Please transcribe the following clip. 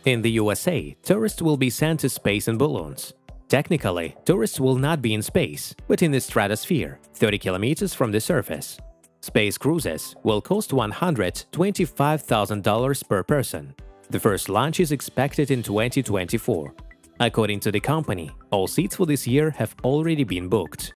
In the USA, tourists will be sent to space in balloons. Technically, tourists will not be in space, but in the stratosphere, 30 kilometers from the surface. Space cruises will cost $125,000 per person. The first launch is expected in 2024. According to the company, all seats for this year have already been booked.